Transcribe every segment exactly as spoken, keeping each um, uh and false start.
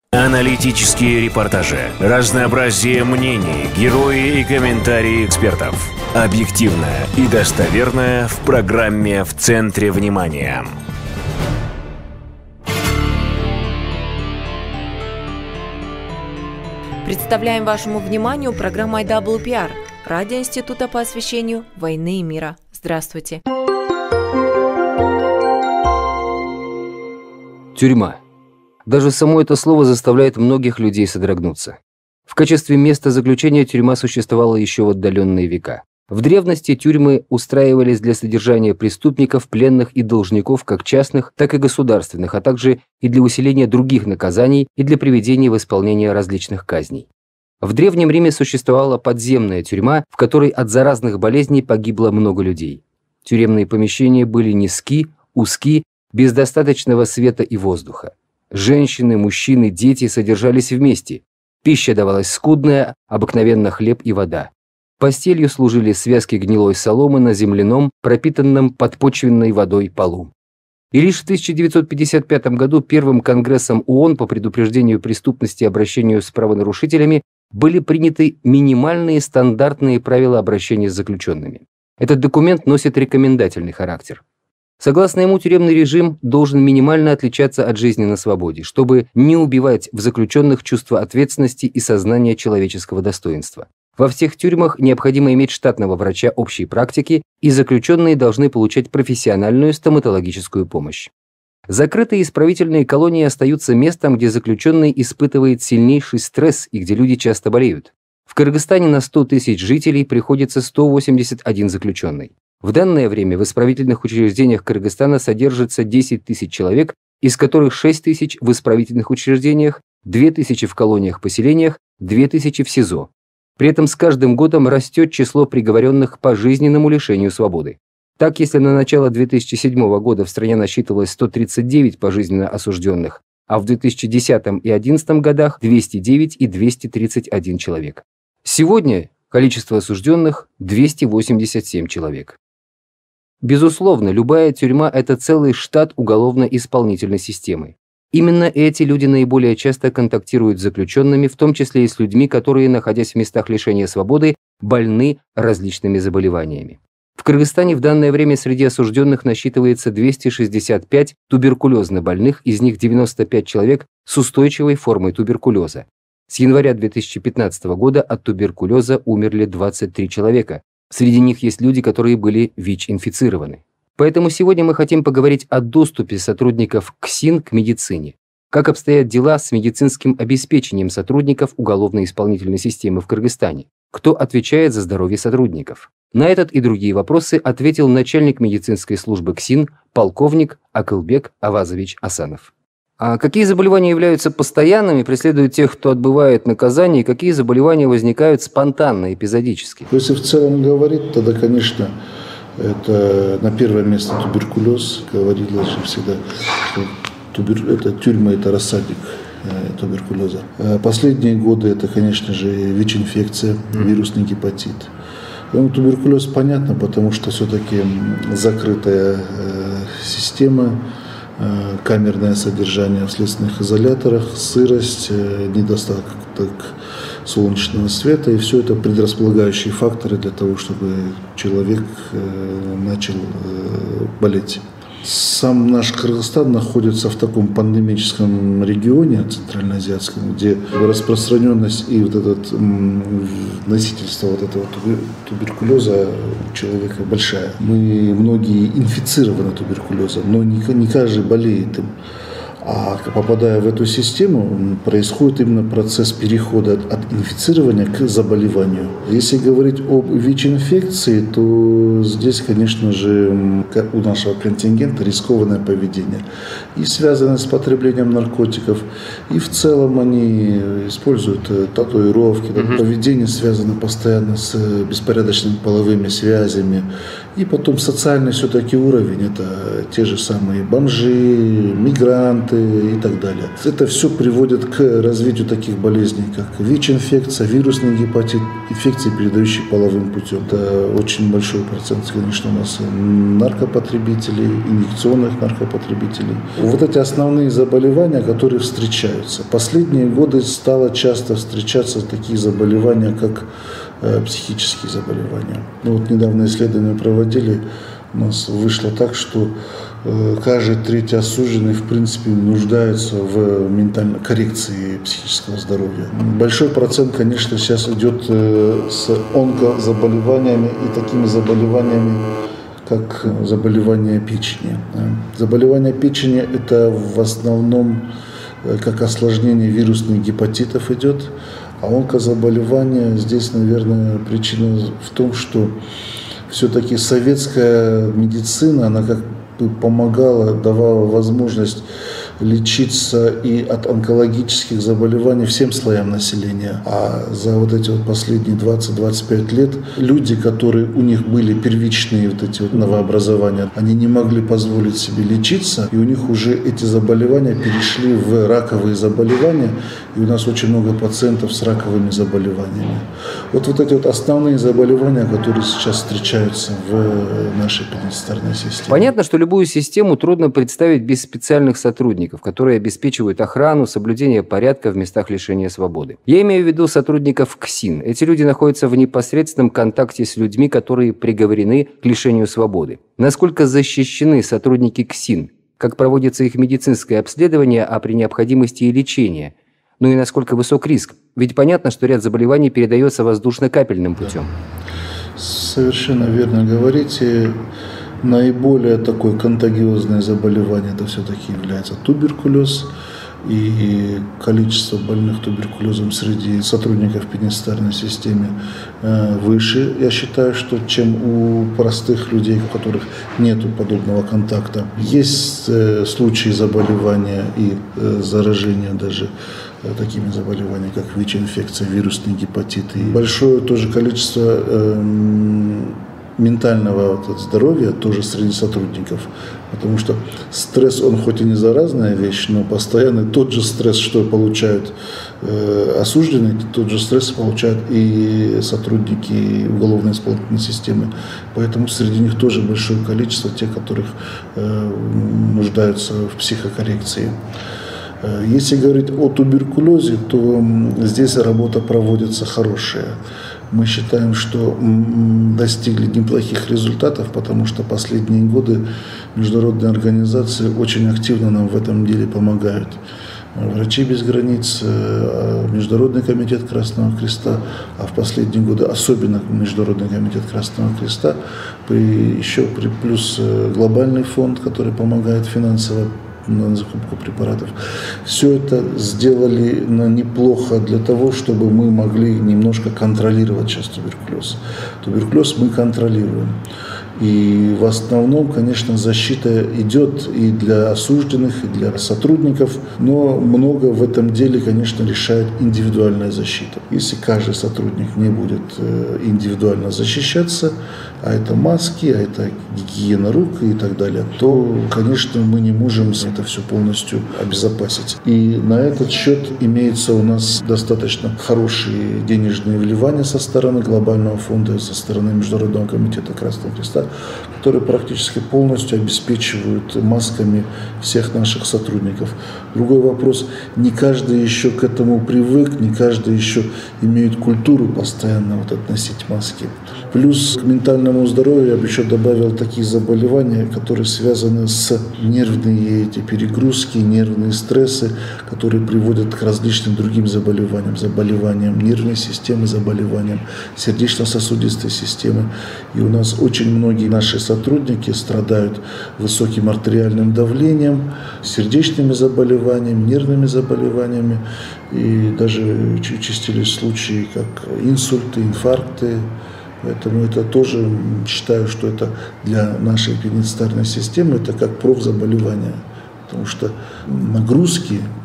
Аналитические репортажи, разнообразие мнений, герои и комментарии экспертов. Объективно и достоверно в программе «В центре внимания». Представляем вашему вниманию программу ай дабл ю пи ар, Радио Института по освещению войны и мира. Здравствуйте. Тюрьма. Даже само это слово заставляет многих людей содрогнуться. В качестве места заключения тюрьма существовала еще в отдаленные века. В древности тюрьмы устраивались для содержания преступников, пленных и должников как частных, так и государственных, а также и для усиления других наказаний и для приведения в исполнение различных казней. В Древнем Риме существовала подземная тюрьма, в которой от заразных болезней погибло много людей. Тюремные помещения были низки, узки, без достаточного света и воздуха. Женщины, мужчины, дети содержались вместе. Пища давалась скудная, обыкновенно хлеб и вода. Постелью служили связки гнилой соломы на земляном, пропитанном подпочвенной водой полу. И лишь в тысяча девятьсот пятьдесят пятом году Первым конгрессом ООН по предупреждению преступности и обращению с правонарушителями были приняты минимальные стандартные правила обращения с заключенными. Этот документ носит рекомендательный характер. Согласно ему, тюремный режим должен минимально отличаться от жизни на свободе, чтобы не убивать в заключенных чувство ответственности и сознание человеческого достоинства. Во всех тюрьмах необходимо иметь штатного врача общей практики, и заключенные должны получать профессиональную стоматологическую помощь. Закрытые исправительные колонии остаются местом, где заключенный испытывает сильнейший стресс и где люди часто болеют. В Кыргызстане на сто тысяч жителей приходится сто восемьдесят один заключенный. В данное время в исправительных учреждениях Кыргызстана содержится десять тысяч человек, из которых шесть тысяч в исправительных учреждениях, две тысячи в колониях-поселениях, две тысячи в СИЗО. При этом с каждым годом растет число приговоренных к пожизненному лишению свободы. Так, если на начало две тысячи седьмого года в стране насчитывалось сто тридцать девять пожизненно осужденных, а в две тысячи десятом и две тысячи одиннадцатом годах двести девять и двести тридцать один человек. Сегодня количество осужденных – двести восемьдесят семь человек. Безусловно, любая тюрьма – это целый штат уголовно-исполнительной системы. Именно эти люди наиболее часто контактируют с заключенными, в том числе и с людьми, которые, находясь в местах лишения свободы, больны различными заболеваниями. В Кыргызстане в данное время среди осужденных насчитывается двести шестьдесят пять туберкулезно больных, из них девяносто пять человек с устойчивой формой туберкулеза. С января две тысячи пятнадцатого года от туберкулеза умерли двадцать три человека. Среди них есть люди, которые были ВИЧ-инфицированы. Поэтому сегодня мы хотим поговорить о доступе сотрудников КСИН к медицине. Как обстоят дела с медицинским обеспечением сотрудников уголовно-исполнительной системы в Кыргызстане? Кто отвечает за здоровье сотрудников? На этот и другие вопросы ответил начальник медицинской службы КСИН полковник Акылбек Авазович Асанов. А какие заболевания являются постоянными, преследуют тех, кто отбывает наказание, и какие заболевания возникают спонтанно, эпизодически? Если в целом говорить, тогда, конечно, это на первое место туберкулез. Говорилось же всегда, что тубер... это, тюрьма – это рассадник э, туберкулеза. А последние годы это, конечно же, ВИЧ-инфекция, вирусный гепатит. Ну, туберкулез понятно, потому что все-таки закрытая э, система, э, камерное содержание в следственных изоляторах, сырость, э, недостаток солнечного света, и все это предрасполагающие факторы для того, чтобы человек э, начал э, болеть. Сам наш Кыргызстан находится в таком пандемическом регионе, центральноазиатском, где распространенность и вот этот, м, носительство вот этого туберкулеза у человека большая. Мы многие инфицированы туберкулезом, но не, не каждый болеет им. А попадая в эту систему, происходит именно процесс перехода от, от инфицирования к заболеванию. Если говорить об ВИЧ-инфекции, то здесь, конечно же, у нашего контингента рискованное поведение. И связано с потреблением наркотиков, и в целом они используют татуировки. Mm-hmm. Поведение связано постоянно с беспорядочными половыми связями. И потом социальный все-таки уровень, это те же самые бомжи, мигранты и так далее. Это все приводит к развитию таких болезней, как ВИЧ-инфекция, вирусный гепатит, инфекции, передающие половым путем. Это очень большой процент, конечно, у нас наркопотребителей, инъекционных наркопотребителей. Вот эти основные заболевания, которые встречаются. Последние годы стало часто встречаться такие заболевания, как психические заболевания. Ну, вот недавно исследования проводили, у нас вышло так, что э, каждый третий осужденный в принципе нуждается в ментальной коррекции психического здоровья. Большой процент, конечно, сейчас идет э, с онкозаболеваниями и такими заболеваниями, как заболевание печени. Заболевание печени – это в основном э, как осложнение вирусных гепатитов идет. А онкозаболевания, здесь, наверное, причина в том, что все-таки советская медицина, она как бы помогала, давала возможность лечиться и от онкологических заболеваний всем слоям населения. А за вот эти вот последние двадцать-двадцать пять лет люди, которые у них были первичные вот эти вот новообразования, они не могли позволить себе лечиться, и у них уже эти заболевания перешли в раковые заболевания, и у нас очень много пациентов с раковыми заболеваниями. Вот, вот эти вот основные заболевания, которые сейчас встречаются в нашей пенитенциарной системе. Понятно, что любую систему трудно представить без специальных сотрудников, которые обеспечивают охрану, соблюдение порядка в местах лишения свободы. Я имею в виду сотрудников КСИН. Эти люди находятся в непосредственном контакте с людьми, которые приговорены к лишению свободы. Насколько защищены сотрудники КСИН? Как проводится их медицинское обследование, а при необходимости и лечение? Ну и насколько высок риск? Ведь понятно, что ряд заболеваний передается воздушно-капельным путем. Совершенно верно говорите. Наиболее такое контагиозное заболевание это все-таки является туберкулез. И количество больных туберкулезом среди сотрудников пенитенциарной системы выше, я считаю, что чем у простых людей, у которых нет подобного контакта. Есть случаи заболевания и заражения даже такими заболеваниями, как ВИЧ-инфекция, вирусный гепатит. И большое тоже количество э, ментального вот, здоровья тоже среди сотрудников. Потому что стресс, он хоть и не заразная вещь, но постоянный тот же стресс, что получают э, осужденные, тот же стресс получают и сотрудники уголовно-исполнительной системы. Поэтому среди них тоже большое количество тех, которых э, нуждаются в психокоррекции. Если говорить о туберкулезе, то здесь работа проводится хорошая. Мы считаем, что достигли неплохих результатов, потому что последние годы международные организации очень активно нам в этом деле помогают. Врачи без границ, Международный комитет Красного Креста, а в последние годы особенно Международный комитет Красного Креста, при, еще при, плюс глобальный фонд, который помогает финансово на закупку препаратов. Все это сделали неплохо для того, чтобы мы могли немножко контролировать сейчас туберкулез. Туберкулез мы контролируем. И в основном, конечно, защита идет и для осужденных, и для сотрудников, но много в этом деле, конечно, решает индивидуальная защита. Если каждый сотрудник не будет индивидуально защищаться, а это маски, а это гигиена рук и так далее, то, конечно, мы не можем это все полностью обезопасить. И на этот счет имеется у нас достаточно хорошие денежные вливания со стороны Глобального фонда, со стороны Международного комитета Красного Креста, которые практически полностью обеспечивают масками всех наших сотрудников. Другой вопрос, не каждый еще к этому привык, не каждый еще имеет культуру постоянно вот относить маски. Плюс к ментальному здоровью я бы еще добавил такие заболевания, которые связаны с нервные эти перегрузки, нервные стрессы, которые приводят к различным другим заболеваниям, заболеваниям нервной системы, заболеваниям сердечно-сосудистой системы. И у нас очень многие наши сотрудники страдают высоким артериальным давлением, сердечными заболеваниями, нервными заболеваниями. И даже участились случаи, как инсульты, инфаркты. Поэтому это тоже, считаю, что это для нашей пенитенциарной системы, это как профзаболевание. Потому что нагрузки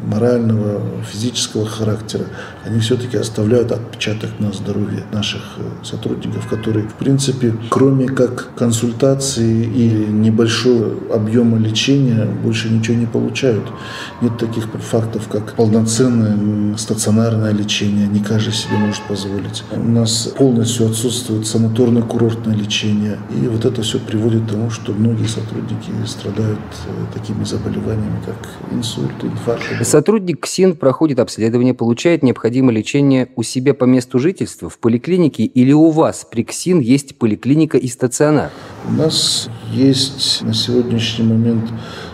морального, физического характера, они все-таки оставляют отпечаток на здоровье наших сотрудников, которые, в принципе, кроме как консультации и небольшого объема лечения, больше ничего не получают. Нет таких фактов, как полноценное стационарное лечение, не каждый себе может позволить. У нас полностью отсутствует санаторно-курортное лечение, и вот это все приводит к тому, что многие сотрудники страдают такими заболеваниями, как инсульт, инфаркт. Сотрудник КСИН проходит обследование, получает необходимое лечение у себя по месту жительства, в поликлинике, или у вас при КСИН есть поликлиника и стационар? У нас есть на сегодняшний момент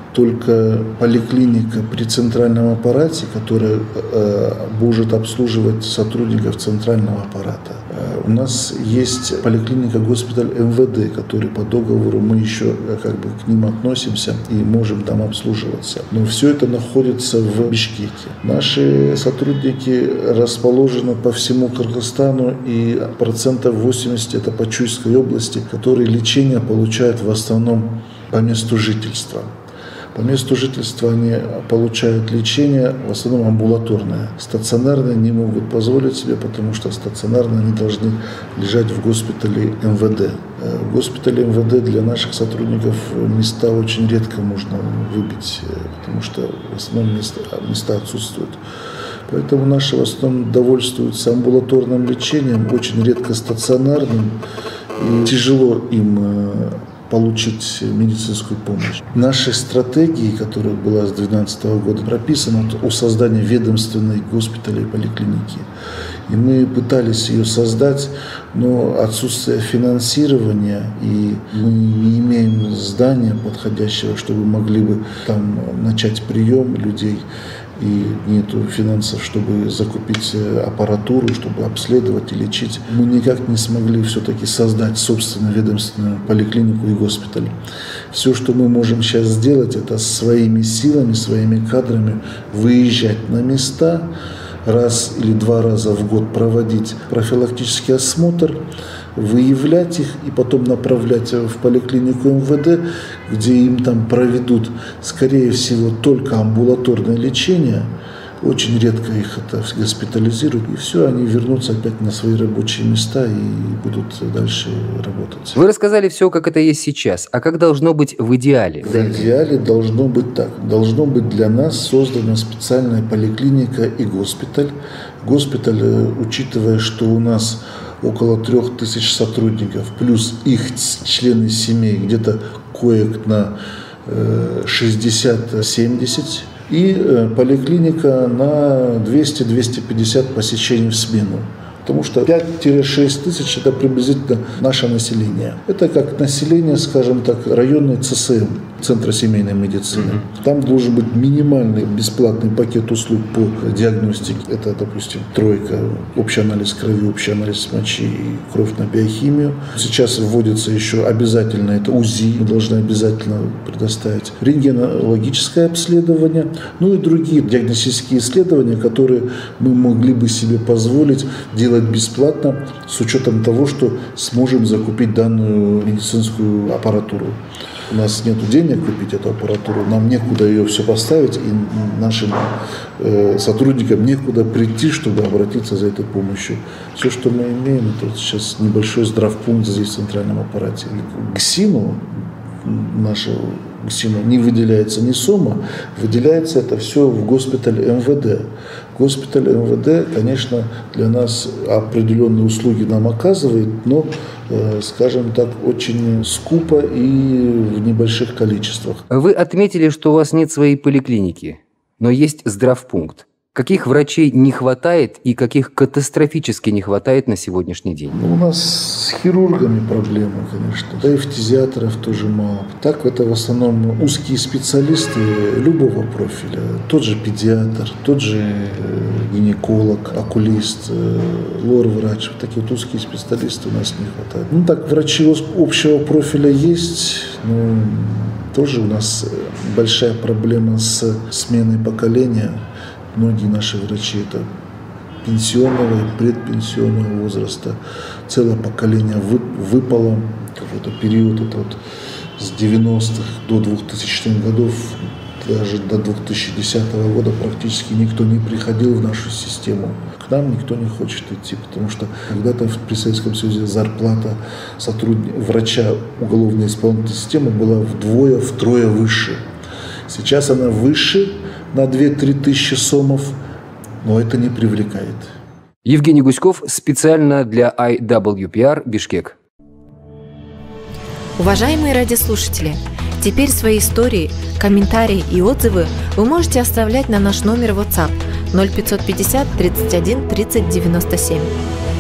только поликлиника при центральном аппарате, которая э, может обслуживать сотрудников центрального аппарата. Э, у нас есть поликлиника госпиталь эм вэ дэ, который по договору мы еще э, как бы к ним относимся и можем там обслуживаться. Но все это находится в Бишкеке. Наши сотрудники расположены по всему Кыргызстану, и процентов восемьдесят это по Чуйской области, которые лечение получают в основном по месту жительства. По месту жительства они получают лечение, в основном амбулаторное. Стационарное не могут позволить себе, потому что стационарно они должны лежать в госпитале эм вэ дэ. В госпитале эм вэ дэ для наших сотрудников места очень редко можно выбить, потому что в основном места, места отсутствуют. Поэтому наши в основном довольствуются амбулаторным лечением, очень редко стационарным, и тяжело им получить медицинскую помощь. Нашей стратегии, которая была с две тысячи двенадцатого года прописана, о создании ведомственной госпиталя и поликлиники. И мы пытались ее создать, но отсутствие финансирования, и мы не имеем здания подходящего, чтобы могли бы там начать прием людей, и нету финансов, чтобы закупить аппаратуру, чтобы обследовать и лечить. Мы никак не смогли все-таки создать собственную ведомственную поликлинику и госпиталь. Все, что мы можем сейчас сделать, это своими силами, своими кадрами выезжать на места, раз или два раза в год проводить профилактический осмотр, выявлять их и потом направлять в поликлинику эм вэ дэ, где им там проведут, скорее всего, только амбулаторное лечение. Очень редко их это госпитализируют, и все, они вернутся опять на свои рабочие места и будут дальше работать. Вы рассказали все, как это есть сейчас. А как должно быть в идеале? В идеале должно быть так. Должно быть для нас создана специальная поликлиника и госпиталь. Госпиталь, учитывая, что у нас около трех тысяч сотрудников, плюс их члены семей, где-то коек на шестьдесят-семьдесят, и поликлиника на двести - двести пятьдесят посещений в смену. Потому что пять-шесть тысяч – это приблизительно наше население. Это как население, скажем так, районной цэ эс эм, Центра семейной медицины. Mm-hmm. Там должен быть минимальный бесплатный пакет услуг по диагностике. Это, допустим, тройка, общий анализ крови, общий анализ мочи и кровь на биохимию. Сейчас вводится еще обязательно, это УЗИ, мы должны обязательно предоставить, рентгенологическое обследование, ну и другие диагностические исследования, которые мы могли бы себе позволить делать бесплатно, с учетом того, что сможем закупить данную медицинскую аппаратуру. У нас нет денег купить эту аппаратуру, нам некуда ее все поставить, и нашим э, сотрудникам некуда прийти, чтобы обратиться за этой помощью. Все, что мы имеем, это вот сейчас небольшой здравпункт здесь в центральном аппарате. ГСИНу, нашего ГСИНу, не выделяется ни СОМа, выделяется это все в госпиталь эм вэ дэ. Госпиталь эм вэ дэ, конечно, для нас определенные услуги нам оказывает, но, э, скажем так, очень скупо и в небольших количествах. Вы отметили, что у вас нет своей поликлиники, но есть здравпункт. Каких врачей не хватает и каких катастрофически не хватает на сегодняшний день? Ну, у нас с хирургами проблемы, конечно. Да и фтизиатров тоже мало. Так, это в основном узкие специалисты любого профиля. Тот же педиатр, тот же гинеколог, окулист, лор-врач. Вот такие вот узкие специалисты у нас не хватает. Ну так, врачи общего профиля есть, но тоже у нас большая проблема с сменой поколения. Многие наши врачи – это пенсионного и предпенсионного возраста. Целое поколение выпало. Какой-то период, это вот с девяностых до двухтысячных годов, даже до две тысячи десятого года практически никто не приходил в нашу систему. К нам никто не хочет идти, потому что когда-то при Советском Союзе зарплата сотрудника, врача уголовной исполнительной системы была вдвое, втрое выше. Сейчас она выше на две-три тысячи сомов, но это не привлекает. Евгений Гуськов специально для ай дабл ю пи ар «Бишкек». Уважаемые радиослушатели, теперь свои истории, комментарии и отзывы вы можете оставлять на наш номер WhatsApp ноль пятьсот пятьдесят тридцать один тридцать девяносто семь.